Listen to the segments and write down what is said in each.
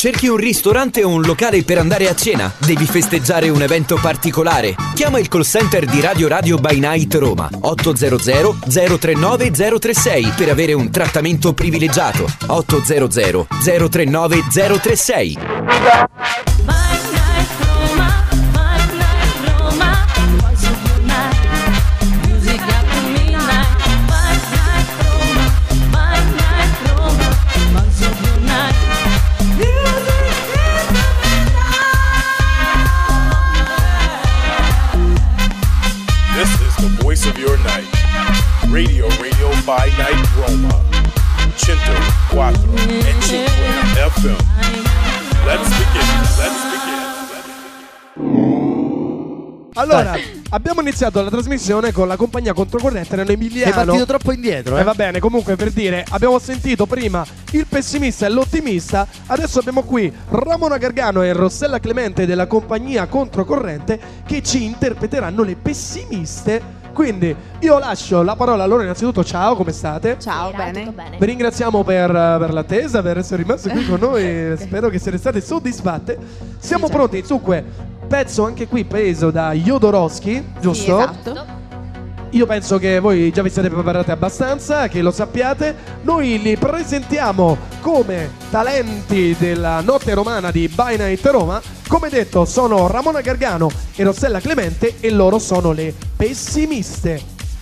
Cerchi un ristorante o un locale per andare a cena? Devi festeggiare un evento particolare? Chiama il call center di Radio by Night Roma 800 039 036 per avere un trattamento privilegiato. 800 039 036. Radio by Night Roma 104 e 5 FM. Let's begin. Allora, abbiamo iniziato la trasmissione con la compagnia controcorrente Nano Emiliano. Sei partito troppo indietro, va bene, comunque per dire, abbiamo sentito prima il pessimista e l'ottimista. Adesso abbiamo qui Ramona Gargano e Rossella Clemente della compagnia controcorrente che ci interpreteranno le pessimiste. Quindi io lascio la parola a loro. Innanzitutto ciao, come state? Ciao, bene. Tutto bene. Vi ringraziamo per l'attesa, per essere rimaste qui con noi. Spero che siate state soddisfatte. Siamo pronti, dunque, pezzo anche qui preso da Jodorowsky, giusto? Sì, esatto. Io penso che voi già vi siete preparati abbastanza, che lo sappiate. Noi li presentiamo come talenti della notte romana di By Night Roma. Come detto, sono Ramona Gargano e Rossella Clemente e loro sono le pessimiste.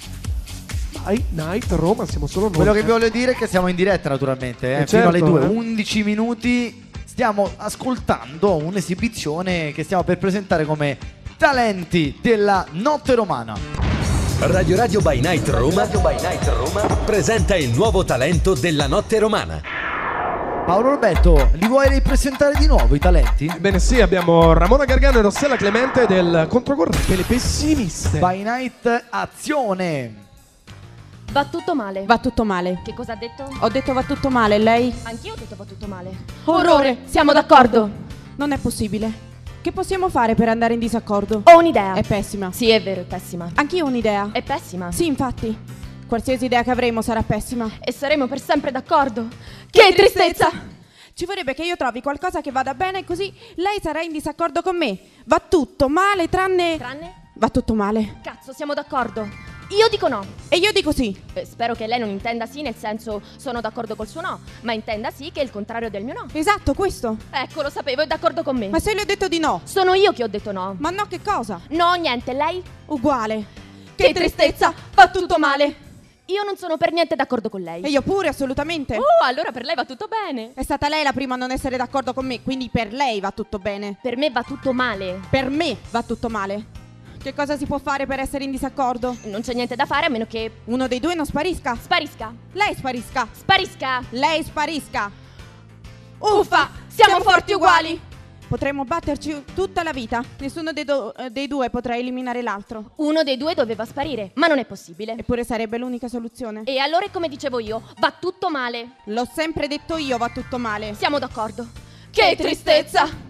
By Night Roma, siamo solo noi. Quello che vi voglio dire è che siamo in diretta naturalmente, fino alle 2, 11 minuti. Stiamo ascoltando un'esibizione che stiamo per presentare come talenti della notte romana. Radio by Night Roma presenta il nuovo talento della notte romana. Paolo Roberto, li vuoi ripresentare di nuovo i talenti? Bene, sì, abbiamo Ramona Gargano e Rossella Clemente del controcorrente, le pessimiste. By Night, azione! Va tutto male. Va tutto male. Che cosa ha detto? Ho detto va tutto male, lei? Anch'io ho detto va tutto male. Orrore, siamo d'accordo. Non è possibile. Che possiamo fare per andare in disaccordo? Ho un'idea. È pessima. Sì, è vero, è pessima. Anch'io ho un'idea. È pessima. Sì, infatti. Qualsiasi idea che avremo sarà pessima. E saremo per sempre d'accordo. Che tristezza! Ci vorrebbe che io trovi qualcosa che vada bene, così lei sarà in disaccordo con me. Va tutto male tranne... Tranne? Va tutto male. Cazzo, siamo d'accordo. Io dico no. E io dico sì. Spero che lei non intenda sì nel senso sono d'accordo col suo no, ma intenda sì che è il contrario del mio no. Esatto, questo. Ecco, lo sapevo, è d'accordo con me. Ma se le ho detto di no? Sono io che ho detto no. Ma no, che cosa? No, niente, lei? Uguale. Che tristezza, va tutto male. Io non sono per niente d'accordo con lei. E io pure, assolutamente. Allora per lei va tutto bene. È stata lei la prima a non essere d'accordo con me, quindi per lei va tutto bene. Per me va tutto male. Per me va tutto male. Che cosa si può fare per essere in disaccordo? Non c'è niente da fare a meno che uno dei due non sparisca. Sparisca. Lei sparisca. Sparisca. Lei sparisca. Uffa, siamo forti uguali. Potremmo batterci tutta la vita. Nessuno dei due potrà eliminare l'altro. Uno dei due doveva sparire, ma non è possibile. Eppure sarebbe l'unica soluzione. E allora, come dicevo io, va tutto male. L'ho sempre detto io, va tutto male. Siamo d'accordo. Che tristezza.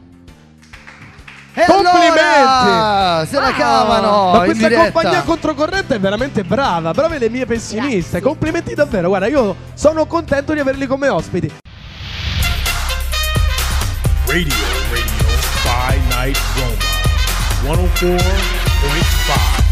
E complimenti! Allora, se la cavano! Ma questa in diretta. compagnia controcorrente è veramente brava. Brave le mie pessimiste. Grazie. Complimenti davvero. Guarda, io sono contento di averli come ospiti. Radio by Night Roma 104.5